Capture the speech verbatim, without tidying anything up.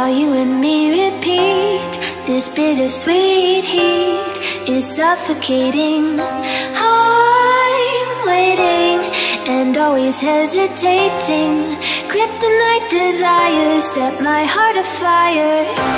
while you and me repeat. This bittersweet heat is suffocating. I'm waiting and always hesitating. Kryptonite desires set my heart afire.